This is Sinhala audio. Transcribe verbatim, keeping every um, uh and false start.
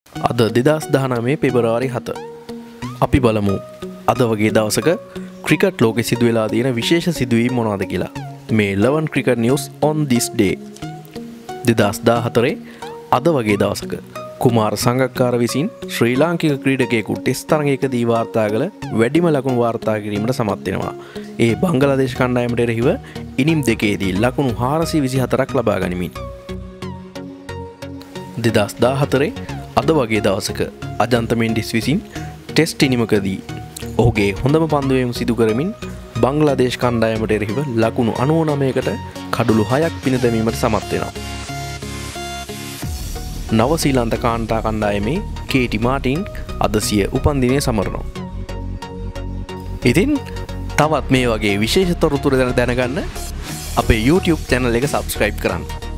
අද දෙදස් දහනවය පෙබරවාරි හත. අපි බලමු අද වගේ දවසක ක්‍රිකට් ලෝකෙ සිදුවෙලා තියෙන විශේෂ සිදුවීම් මොනවද කියලා. මේ eleven cricket news on this day. දෙදස් දාහතරේ අද වගේ දවසක කුමාර සංගක්කාර විසින් ශ්‍රී ලාංකික ක්‍රීඩකයෙකු ටෙස්ට් තරගයකදී වාර්තා කළ වැඩිම ලකුණු වාර්තා කිරීමට සමත් වෙනවා. ඒ බංගලාදේශ කණ්ඩායමට එරෙහිව ඉනිම් දෙකේදී ලකුණු හාරසිය විසිහතරක් ලබා ගනිමින් දෙදස් දාහතරේ අද වගේ දවසක අජන්ත මෙන්ඩිස් විසින් ටෙස්ට් ඉනිමකදී ඔහුගේ හොඳම පන්දුවීම සිදු කරමින් බංගලාදේශ කණ්ඩායමට එරෙහිව ලකුණු අනූ නවයකට කඩුළු හයක් පින දැමීමට සමත් වෙනවා. නව ශ්‍රීලන්ත කාන්තා කණ්ඩායමේ කේටි මාටින් අද සිය උපන්දිනය සමරනවා. ඉතින් තවත් මේ වගේ විශේෂ තොරතුරු දැනගන්න අපේ YouTube channel එක subscribe කරන්න.